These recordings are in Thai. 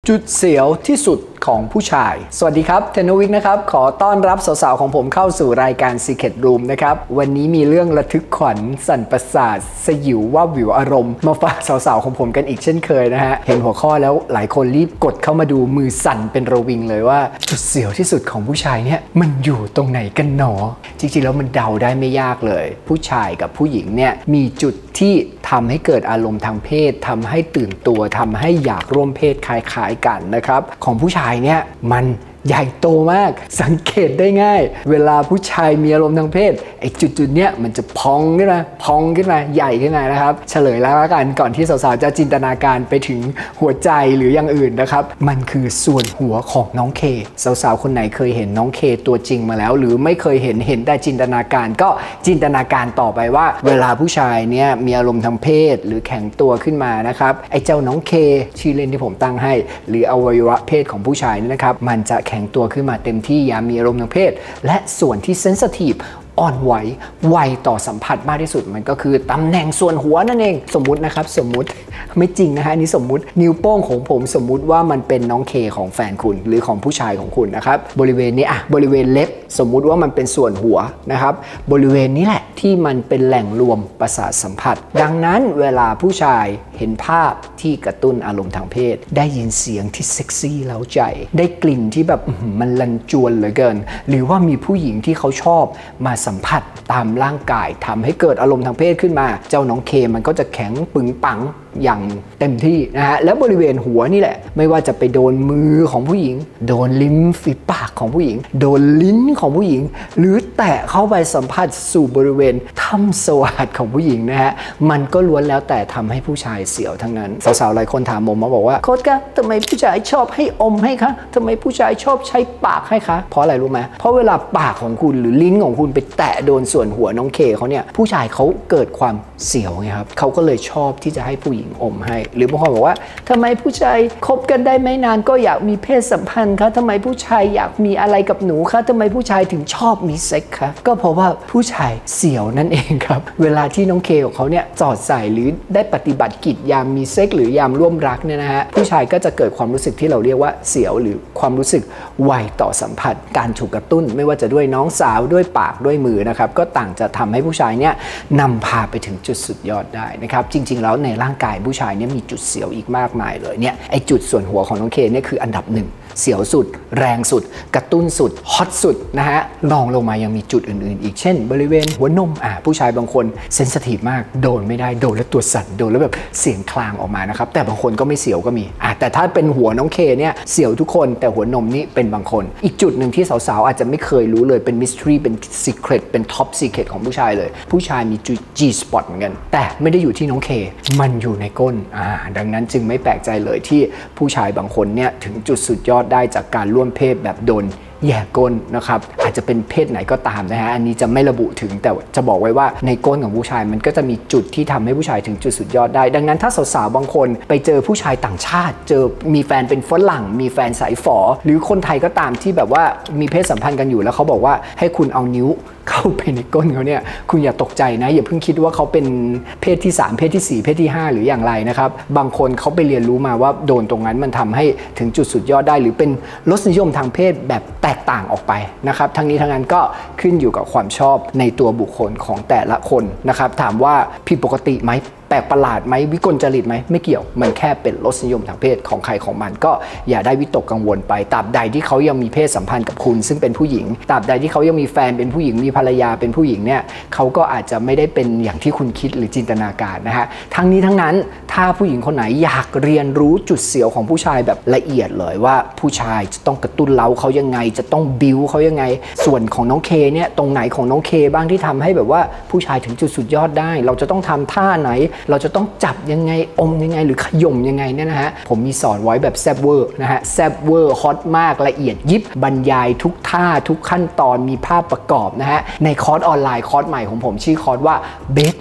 จุดเสียวที่สุดของผู้ชายสวัสดีครับเทนวิกนะครับขอต้อนรับสาวๆของผมเข้าสู่รายการ Secret Room นะครับวันนี้มีเรื่องระทึกขวัญสั่นประสาทสยิวว่าวิวอารมณ์มาฝากสาวๆของผมกันอีกเช่นเคยนะฮะเห็นหัวข้อแล้วหลายคนรีบกดเข้ามาดูมือสั่นเป็นระวิงเลยว่าจุดเสียวที่สุดของผู้ชายเนี่ยมันอยู่ตรงไหนกันหนอจริงๆแล้วมันเดาได้ไม่ยากเลยผู้ชายกับผู้หญิงเนี่ยมีจุดที่ทำให้เกิดอารมณ์ทางเพศทำให้ตื่นตัวทำให้อยากร่วมเพศคล้ายๆกันนะครับของผู้ชายเนี่ยมันใหญ่โตมากสังเกตได้ง่ายเวลาผู้ชายมีอารมณ์ทางเพศไอ้จุดๆเนี้ยมันจะพองขึ้นมาใหญ่ขึ้นมานะครับเฉลยแล้วกันก่อนที่สาวๆจะจินตนาการไปถึงหัวใจหรืออย่างอื่นนะครับมันคือส่วนหัวของน้องเคสาวๆคนไหนเคยเห็นน้องเคตัวจริงมาแล้วหรือไม่เคยเห็นแต่จินตนาการก็จินตนาการต่อไปว่าเวลาผู้ชายเนี่ยมีอารมณ์ทางเพศหรือแข็งตัวขึ้นมานะครับไอ้เจ้าน้องเคชื่อเล่นที่ผมตั้งให้หรืออวัยวะเพศของผู้ชายนี่นะครับมันจะแข็งตัวขึ้นมาเต็มที่ยามมีอารมณ์ทางเพศและส่วนที่เซนซิทีฟอ่อนไหวไวต่อสัมผัสมากที่สุดมันก็คือตำแหน่งส่วนหัวนั่นเองสมมุตินะครับสมมุติไม่จริงนะฮะนี่สมมุตินิ้วโป้งของผมสมมุติว่ามันเป็นน้องเคของแฟนคุณหรือของผู้ชายของคุณนะครับบริเวณนี้บริเวณเล็บสมมุติว่ามันเป็นส่วนหัวนะครับบริเวณนี้แหละที่มันเป็นแหล่งรวมประสาทสัมผัสดังนั้นเวลาผู้ชายเห็นภาพที่กระตุ้นอารมณ์ทางเพศได้ยินเสียงที่เซ็กซี่เร้าใจได้กลิ่นที่แบบมันลันจวนเหลือเกินหรือว่ามีผู้หญิงที่เขาชอบมาสัมผัสตามร่างกายทำให้เกิดอารมณ์ทางเพศขึ้นมาเจ้าน้องเคมันก็จะแข็งปึงปังอย่างเต็มที่นะฮะแล้วบริเวณหัวนี่แหละไม่ว่าจะไปโดนมือของผู้หญิงโดนลิ้นฝีปากของผู้หญิงโดนลิ้นของผู้หญิงหรือแตะเข้าไปสัมผัสสู่บริเวณถ้ำสวาทของผู้หญิงนะฮะมันก็ล้วนแล้วแต่ทำให้ผู้ชายเสียวทั้งนั้นสาวๆหลายคนถามผมมาบอกว่าโค้ชคะทำไมผู้ชายชอบให้อมให้คะทำไมผู้ชายชอบใช้ปากให้คะเพราะอะไรรู้ไหมเพราะเวลาปากของคุณหรือลิ้นของคุณไปแตะโดนส่วนหัวน้องเคเขาเนี่ยผู้ชายเขาเกิดความเสียวไงครับเขาก็เลยชอบที่จะให้ผู้หญิงอมให้หรือบางคนบอกว่าทำไมผู้ชายคบกันได้ไม่นานก็อยากมีเพศสัมพันธ์คะทำไมผู้ชายอยากมีอะไรกับหนูคะทำไมผู้ชายถึงชอบมีเซ็กซ์คะก็เพราะว่าผู้ชายเสียวนั่นเองครับเวลาที่น้องเคของเขาเนี่ยจอดใส่หรือได้ปฏิบัติกิจยามมีเซ็กซ์หรือยามร่วมรักเนี่ยนะฮะผู้ชายก็จะเกิดความรู้สึกที่เราเรียกว่าเสียวหรือความรู้สึกไวต่อสัมผัสการถูกกระตุ้นไม่ว่าจะด้วยน้องสาวด้วยปากด้วยมือนะครับก็ต่างจะทำให้ผู้ชายเนี่ยนำพาไปถึงจุดสุดยอดได้นะครับจริงๆแล้วในร่างกายผู้ชายเนี่ยมีจุดเสียวอีกมากมายเลยเนี่ยไอจุดส่วนหัวของน้องเคเนี่ยคืออันดับหนึ่งเสียวสุดแรงสุดกระตุ้นสุดฮอตสุดนะฮะรองลงมายังมีจุดอื่นๆอีกเช่นบริเวณหัวนมผู้ชายบางคนเซนซิทีฟมากโดนไม่ได้โดนแล้วตัวสั่นโดนแล้วแบบเสียงคลางออกมานะครับแต่บางคนก็ไม่เสียวก็มีแต่ถ้าเป็นหัวน้องเคเนี่ยเสียวทุกคนแต่หัวนมนี่เป็นบางคนอีกจุดหนึ่งที่สาวๆอาจจะไม่เคยรู้เลยเป็นมิสทรีเป็นซีเครตเป็นท็อปซีเครตของผู้ชายเลยผู้ชายมีจุด G spot เหมือนกันแต่ไม่ได้อยู่ที่น้องเคมันอยู่ในก้นดังนั้นจึงไม่แปลกใจเลยที่ผู้ชายบางคนเนี่ยถึงจุดสุดยอดได้จากการร่วมเพศแบบโดนแย่ก้นนะครับอาจจะเป็นเพศไหนก็ตามนะฮะอันนี้จะไม่ระบุถึงแต่จะบอกไว้ว่าในก้นของผู้ชายมันก็จะมีจุดที่ทำให้ผู้ชายถึงจุดสุดยอดได้ดังนั้นถ้าสาวๆบางคนไปเจอผู้ชายต่างชาติเจอมีแฟนเป็นฝรั่งมีแฟนสายฝอหรือคนไทยก็ตามที่แบบว่ามีเพศสัมพันธ์กันอยู่แล้วเขาบอกว่าให้คุณเอานิ้วเข้าไปในก้นเขาเนี่ยคุณอย่าตกใจนะอย่าเพิ่งคิดว่าเขาเป็นเพศที่3เพศที่4เพศที่5หรืออย่างไรนะครับบางคนเขาไปเรียนรู้มาว่าโดนตรงนั้นมันทำให้ถึงจุดสุดยอดได้หรือเป็นรสนิยมทางเพศแบบแตกต่างออกไปนะครับทั้งนี้ทั้งนั้นก็ขึ้นอยู่กับความชอบในตัวบุคคลของแต่ละคนนะครับถามว่าผิดปกติไหมแปลกประหลาดไหมวิกลจริตไหมไม่เกี่ยวมันแค่เป็นรสนิยมทางเพศของใครของมันก็อย่าได้วิตกกังวลไปตราบใดที่เขายังมีเพศสัมพันธ์กับคุณซึ่งเป็นผู้หญิงตราบใดที่เขายังมีแฟนเป็นผู้หญิงมีภรรยาเป็นผู้หญิงเนี่ยเขาก็อาจจะไม่ได้เป็นอย่างที่คุณคิดหรือจินตนาการนะฮะทั้งนี้ทั้งนั้นถ้าผู้หญิงคนไหนอยากเรียนรู้จุดเสียวของผู้ชายแบบละเอียดเลยว่าผู้ชายจะต้องกระตุ้นเร้าเขายังไงจะต้องบิ้วเขายังไงส่วนของน้องเคเนี่ยตรงไหนของน้องเคบ้างที่ทำให้แบบว่าผู้ชายถึงจุดสุดยอดได้เราจะต้องทำท่าไหนเราจะต้องจับยังไงอมยังไงหรือขย่มยังไงเนี่ยนะฮะผมมีสอนไว้แบบแซบเวอร์นะฮะแซบเวอร์ฮอตมากละเอียดยิบบรรยายทุกท่าทุกขั้นตอนมีภาพประกอบนะฮะในคอร์สออนไลน์คอร์สใหม่ของผมชื่อคอร์สว่า Bed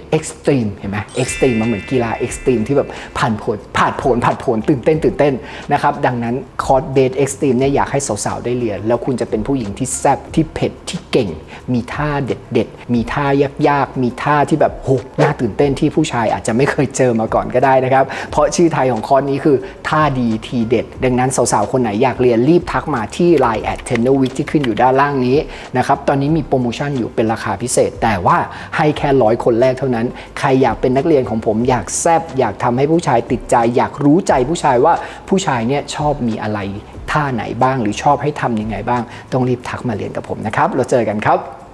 เอ็กซ์ตรีมเห็นไหมเอ็กซ์ตรีมมันเหมือนกีฬาเอ็กซ์ตรีมที่แบบผ่านผลตื่นเต้นนะครับดังนั้นคอร์สเบสเอ็กซ์ตรีมเนี่ยอยากให้สาวๆได้เรียนแล้วคุณจะเป็นผู้หญิงที่แซ่บที่เผ็ดที่เก่งมีท่าเด็ดมีท่ายากๆมีท่าที่แบบโหน่าตื่นเต้นที่ผู้ชายอาจจะไม่เคยเจอมาก่อนก็ได้นะครับเพราะชื่อไทยของคอร์สนี้คือท่าดีทีเด็ดดังนั้นสาวๆคนไหนอยากเรียนรีบทักมาที่ Line @tenderweek ที่ขึ้นอยู่ด้านล่างนี้นะครับตอนนี้มีโปรโมชั่นอยู่เป็นราคาพิเศษแต่ว่าให้แค่100 คนแรกเท่านั้นใครอยากเป็นนักเรียนของผมอยากแซ่บอยากทำให้ผู้ชายติดใจอยากรู้ใจผู้ชายว่าผู้ชายเนี่ยชอบมีอะไรท่าไหนบ้างหรือชอบให้ทำยังไงบ้างต้องรีบทักมาเรียนกับผมนะครับเราเจอกันครับ